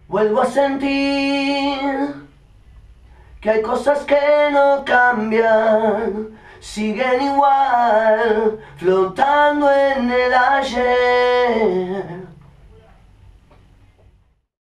Vuelvo a sentir que hay cosas que no cambian, siguen igual, flotando en el ayer.